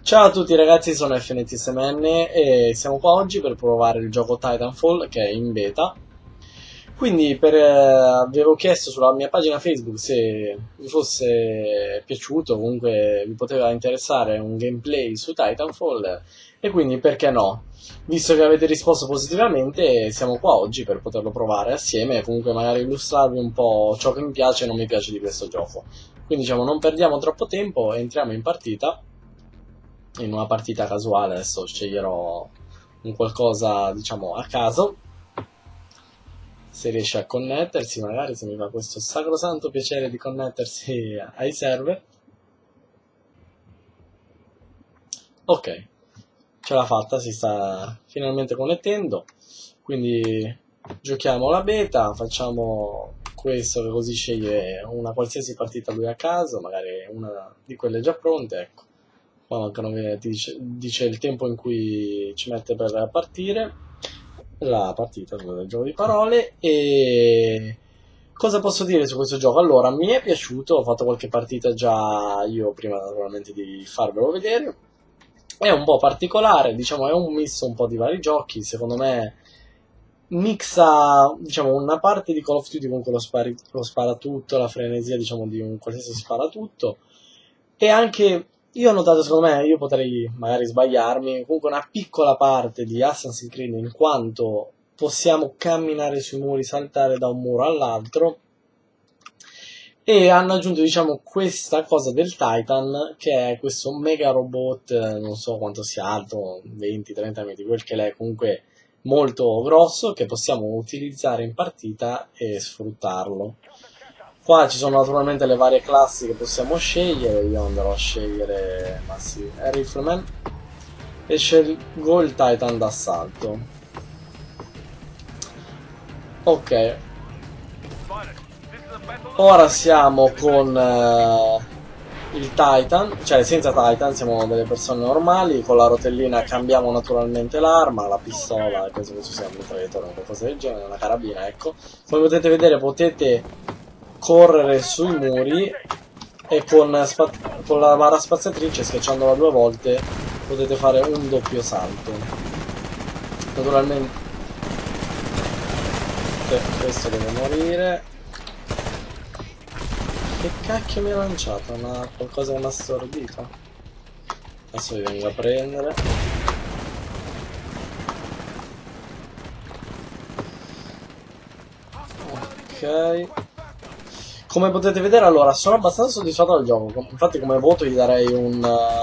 Ciao a tutti ragazzi, sono FNTSMN e siamo qua oggi per provare il gioco Titanfall che è in beta. Quindi avevo chiesto sulla mia pagina Facebook se vi fosse piaciuto, comunque vi poteva interessare un gameplay su Titanfall e quindi perché no? Visto che avete risposto positivamente, siamo qua oggi per poterlo provare assieme e comunque magari illustrarvi un po' ciò che mi piace e non mi piace di questo gioco. Quindi diciamo non perdiamo troppo tempo, entriamo in partita. In una partita casuale adesso sceglierò un qualcosa diciamo a caso, se riesce a connettersi magari, se mi fa questo sacrosanto piacere di connettersi ai server. Ok, ce l'ha fatta, si sta finalmente connettendo, quindi giochiamo la beta, facciamo questo che così sceglie una qualsiasi partita lui a caso, magari una di quelle già pronte, ecco. Qua mancano, dice il tempo in cui ci mette per partire la partita, scusate, il gioco di parole. E cosa posso dire su questo gioco? Allora, mi è piaciuto, ho fatto qualche partita già io prima naturalmente di farvelo vedere. È un po' particolare, diciamo, è un misto un po' di vari giochi, secondo me mixa, diciamo, una parte di Call of Duty con lo sparatutto, la frenesia, diciamo, di un qualsiasi sparatutto, e anche, io ho notato, secondo me, io potrei magari sbagliarmi, comunque una piccola parte di Assassin's Creed, in quanto possiamo camminare sui muri, saltare da un muro all'altro, e hanno aggiunto, diciamo, questa cosa del Titan, che è questo mega robot, non so quanto sia alto, 20-30 metri, quel che l'è, comunque molto grosso, che possiamo utilizzare in partita e sfruttarlo. Qua ci sono naturalmente le varie classi che possiamo scegliere, io andrò a scegliere Rifleman e scelgo il Titan d'assalto. Ok, ora siamo con il Titan, cioè senza Titan, siamo delle persone normali, con la rotellina cambiamo naturalmente l'arma, la pistola, e penso che ci sia un mitragliatore o qualcosa del genere, una carabina, ecco. Come potete vedere potete correre sui muri e con la barra spaziatrice, schiacciandola 2 volte, potete fare un doppio salto. Naturalmente questo deve morire. Che cacchio mi ha lanciato? Qualcosa che mi ha stordito. Adesso vi vengo a prendere. Ok. Come potete vedere, allora, sono abbastanza soddisfatto del gioco. Infatti come voto gli darei un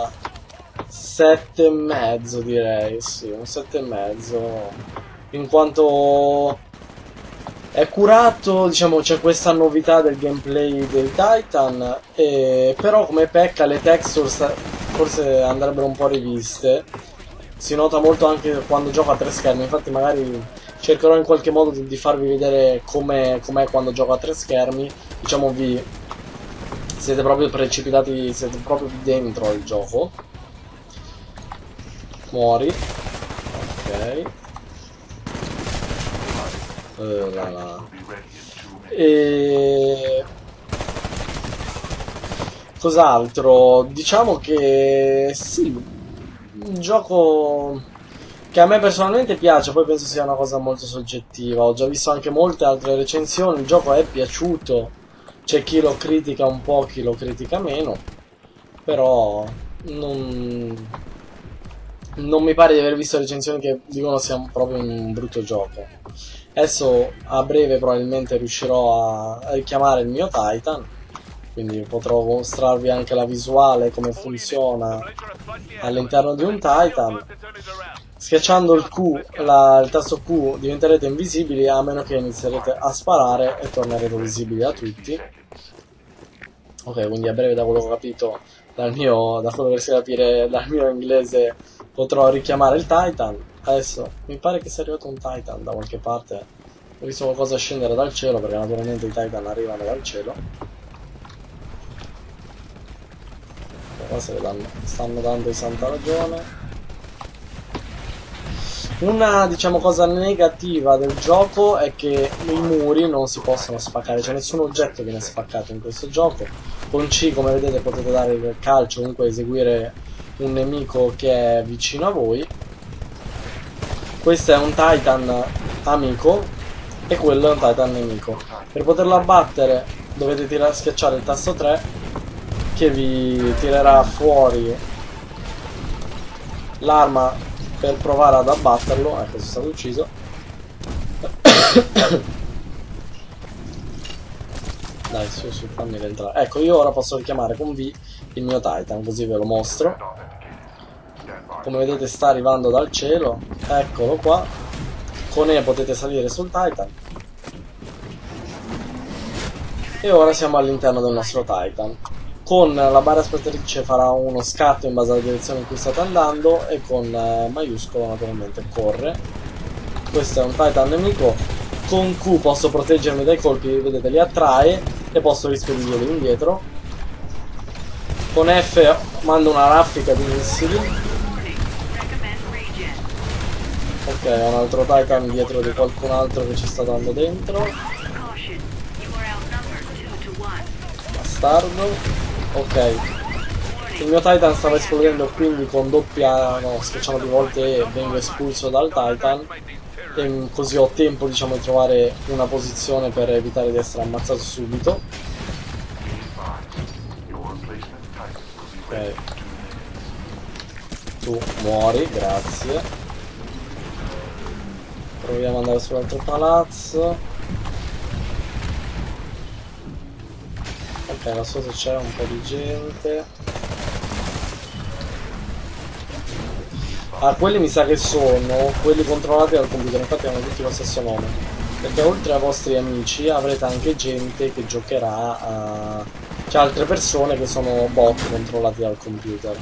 7,5, direi. Sì, un 7,5. In quanto è curato, diciamo, c'è questa novità del gameplay dei Titan, però come pecca le textures forse andrebbero un po' riviste. Si nota molto anche quando gioco a 3 schermi, infatti magari cercherò in qualche modo di farvi vedere com'è quando gioco a 3 schermi. Diciamo siete proprio precipitati, siete proprio dentro il gioco. Muori. Ok. E cos'altro? Diciamo che sì, un gioco che a me personalmente piace, poi penso sia una cosa molto soggettiva. Ho già visto anche molte altre recensioni, il gioco è piaciuto, c'è chi lo critica un po', chi lo critica meno, però non mi pare di aver visto recensioni che dicono sia proprio un brutto gioco. Adesso a breve probabilmente riuscirò a richiamare il mio Titan, quindi potrò mostrarvi anche la visuale, come funziona all'interno di un Titan. Schiacciando il tasto Q diventerete invisibili, a meno che inizierete a sparare e tornerete visibili a tutti. Ok, quindi a breve, da quello che ho capito, da quello che riesco a capire dal mio inglese, potrò richiamare il Titan. Adesso mi pare che sia arrivato un Titan da qualche parte. Ho visto qualcosa scendere dal cielo, perché naturalmente i Titan arrivano dal cielo. Qua se le stanno dando di santa ragione. Una, diciamo, cosa negativa del gioco è che i muri non si possono spaccare, cioè nessun oggetto viene spaccato in questo gioco. Con C, come vedete, potete dare il calcio, comunque eseguire un nemico che è vicino a voi. Questo è un Titan amico e quello è un Titan nemico. Per poterlo abbattere dovete schiacciare il tasto 3 che vi tirerà fuori l'arma per provare ad abbatterlo. Ecco, sono stato ucciso. Dai, su, fammi entrare. Ecco, io ora posso richiamare con V il mio Titan, così ve lo mostro. Come vedete sta arrivando dal cielo. Eccolo qua. Con E potete salire sul Titan. E ora siamo all'interno del nostro Titan. Con la barra aspettatrice farà uno scatto in base alla direzione in cui state andando e con maiuscolo naturalmente corre. Questo è un Titan nemico. Con Q posso proteggermi dai colpi, vedete, li attrae e posso rispedirli indietro. Con F mando una raffica di missili. Ok, ho un altro Titan dietro di qualcun altro che ci sta dando dentro. Bastardo. Ok, il mio Titan stava esplodendo, quindi con doppia, no, schiacciando più volte vengo espulso dal Titan. E così ho tempo, diciamo, di trovare una posizione per evitare di essere ammazzato subito. Ok, tu muori, grazie. Proviamo ad andare sull'altro palazzo. Ok, là sotto c'è un po' di gente. Ah, quelli mi sa che sono quelli controllati dal computer, infatti hanno tutti lo stesso nome. Perché oltre ai vostri amici avrete anche gente che giocherà a... C'è altre persone che sono bot controllati dal computer.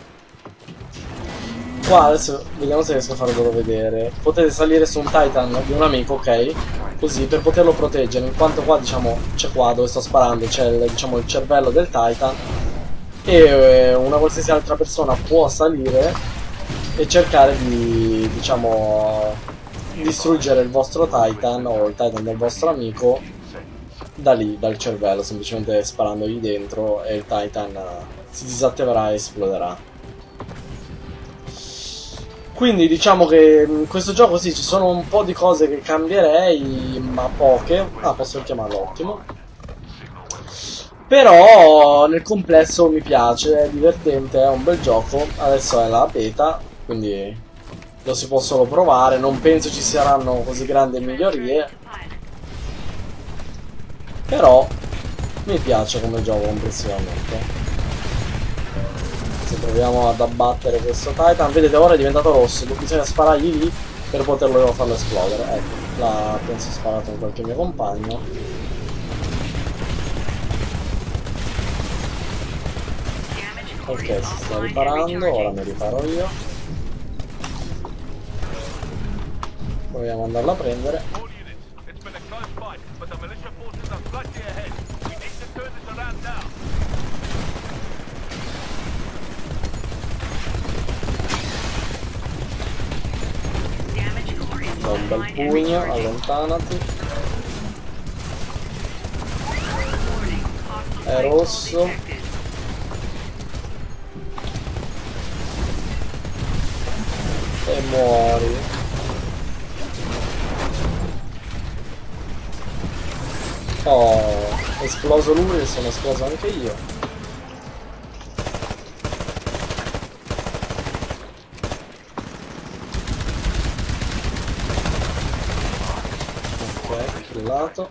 Qua adesso vediamo se riesco a farvelo vedere. Potete salire su un Titan di un amico, ok? Così per poterlo proteggere, in quanto qua, diciamo, c'è qua dove sto sparando, c'è il cervello del Titan. E una qualsiasi altra persona può salire e cercare di, diciamo, distruggere il vostro Titan o il Titan del vostro amico da lì, dal cervello, semplicemente sparandogli dentro e il Titan si disattiverà e esploderà. Quindi diciamo che in questo gioco sì, ci sono un po' di cose che cambierei, ma poche. Ah, posso richiamarlo, ottimo. Però nel complesso mi piace, è divertente, è un bel gioco. Adesso è la beta, quindi lo si può solo provare. Non penso ci saranno così grandi migliorie, però mi piace come gioco complessivamente. Se proviamo ad abbattere questo Titan, vedete ora è diventato rosso, bisogna sparargli lì per poterlo farlo esplodere. Ecco, là penso ho sparato con qualche mio compagno. Ok, si sta riparando, ora mi riparo io. Proviamo ad andarla a prendere. Do un bel pugno, allontanati. È rosso. E muori. Oh, è esploso lui e sono esploso anche io. Lato.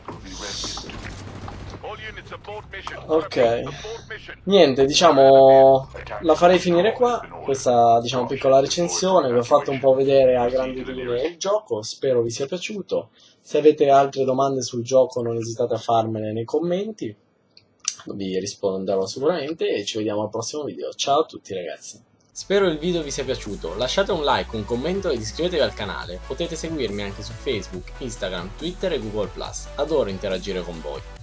Ok, niente, diciamo la farei finire qua questa, diciamo, piccola recensione. Vi ho fatto un po' vedere a grandi linee il gioco, spero vi sia piaciuto. Se avete altre domande sul gioco non esitate a farmele nei commenti, vi risponderò sicuramente e ci vediamo al prossimo video. Ciao a tutti ragazzi. Spero il video vi sia piaciuto, lasciate un like, un commento ed iscrivetevi al canale. Potete seguirmi anche su Facebook, Instagram, Twitter e Google+. Adoro interagire con voi.